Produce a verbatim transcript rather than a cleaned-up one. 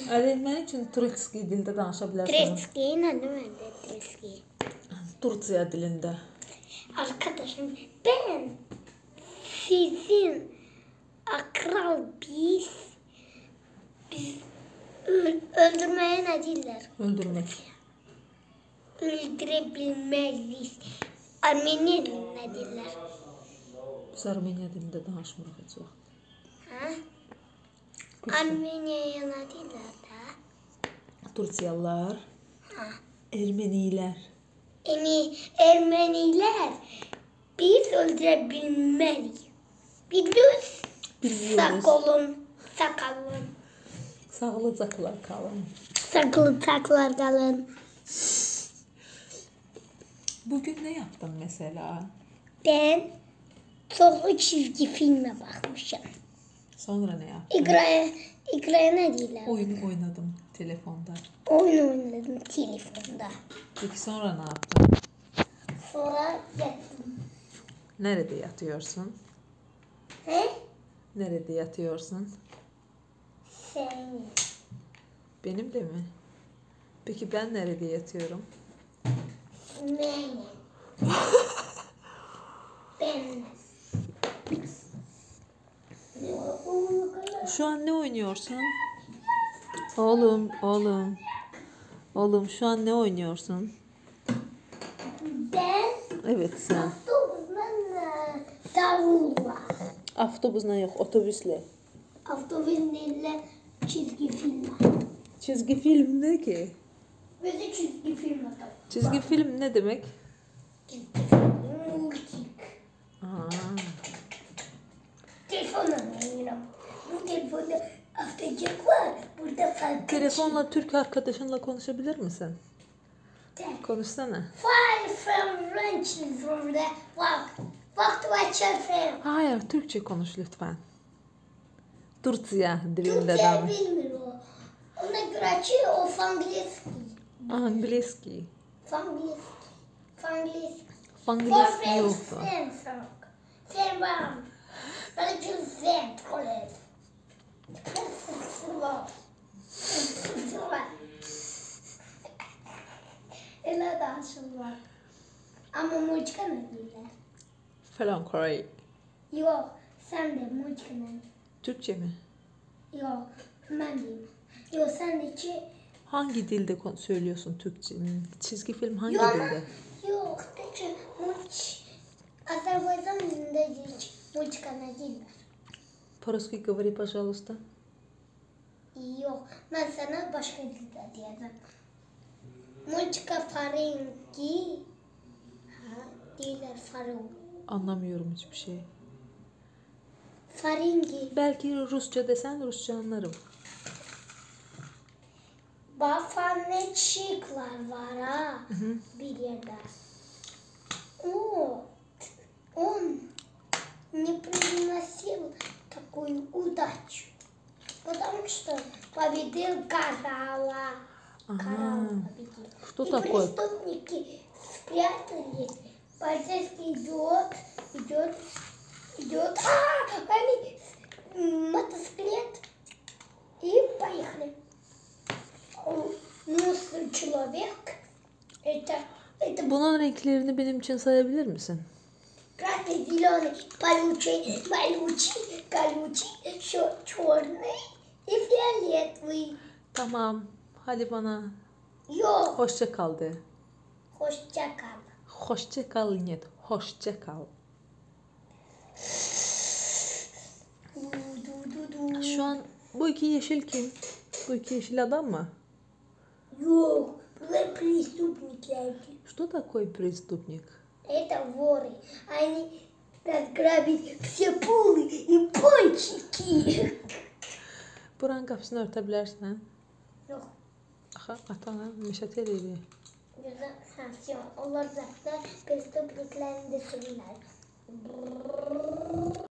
Öğrenmen için Turetski dilde danışa bilərsən. Turetski ne demek Turetski? Tursiya dilinde. Arkadaşım ben sizin akral biz biz öl- öldürmeye ne değiller? Öldürmek. Öldürebilmeliyiz. Armeniya ne değiller? Biz Armeniya dilinde danışmırıq heç vaxt. Ha? Armeniyaya ne değiller da? Tursiyalılar, Ha. Ermeniler. Emi, Ermeniler biz öldürebilmeliyiz. Biliyoruz. Biliyoruz. Sağ olun. Sakalın. Sağlıcakla kalın. Saklı taklar kalın. Bugün ne yaptın mesela? Ben çoklu çizgi filme bakmışım. Sonra ne yaptın? İkraya, ikraya ne diyorlar? Oyun oynadım telefonda. Oyun oynadım telefonda. Peki sonra ne yaptın? Sonra yattım. Nerede yatıyorsun? He? Nerede yatıyorsun? Sen. Benimle mi? Peki ben nerede yatıyorum? Benim. Ben. Şu an ne oynuyorsun? Oğlum, oğlum. Oğlum şu an ne oynuyorsun? Ben Evet sen. avtobusla davulla. Avtobusla yok, otobüsle. Avtobusla çizgi film. Çizgi film ne ki? Böyle çizgi film atalım. Çizgi film ne demek? Çizgi film. Multik. Aa, Telefonla oynayalım. Bu telefonda aftacık var. Burada farklı. telefonla Türk arkadaşınla konuşabilir misin? Konuşsana. Five from French burada. Bak. Bak watch your friend. Hayır, Türkçe konuş lütfen. Tursiya dilinde Türkçe danış. bilmiyor o. Ona göre açıyor o Fangleski. Angleski. Fangleski. Fangleski. Fangleski yoktu. Sen sok. Sen var. Ben güzel tuvalet. Sıvı. Sıvı. Ela da sıvı. Ama muçka ne diyorlar? Falan Kore. Yok. Sen de muçka ne? Türkçe mi? Yok. Ben diyeyim. Yok sen de ki. Hangi dilde kon- söylüyorsun Türkçe? Çizgi film hangi Yok. dilde? Yok. Peki muç. Azerbaycan dilinde hiç muçka ne diyorlar? По-русски говори, пожалуйста. Yok. Ben sana başka dilde diyeceğim. Muçka farengi. Ha, diyorlar farengi. Anlamıyorum hiçbir şey. Farengi. Belki Rusça desen Rusça anlarım. Bafanetçikler var ha. Bir yerde. O. Он не приносил такую удачу. Потому что победил Карала. Карал победил. Что И такое? преступники спрятались. Полицейский идет, идет, идет. А, они м, мотоциклет. И поехали. Ну, человек, это, это Bunun renklerini benim için sayabilir misin? красный, зеленый, колючий, колючий, колючий, еще черный и фиолетовый. Tamam. Hadi bana Yok, hoşça kal de. hoşça kal. Hoşça kal нет. Hoşça kal. Du, du, du, du. Şu an bu iki yeşil kim? Bu iki yeşil adam mı? Yok, bunlar преступники. Что такое преступник? Это воры. Они разграбили все пулы и пончики. Buranın qapısını örtə bilərsən? Yok. Axı atana meşət eləyir. Güzel. Ha, все. Onlar zaten преступникlerin de sürüler.